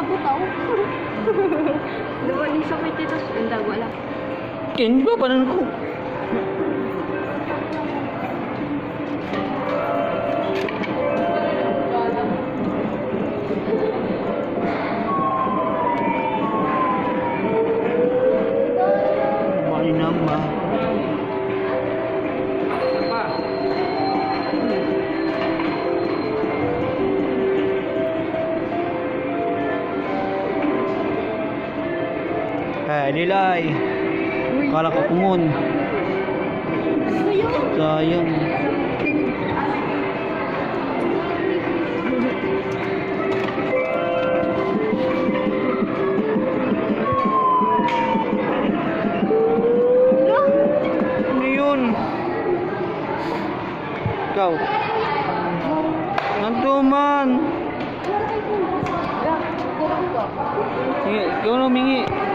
butaw. Diba, ni sa may titos, ang dago lang. Ken ba panan ko? Bali nama. Lilay. Kala ko kumon. Sayang. Ano yun? Ikaw? Nanduman. Ikaw na humingi.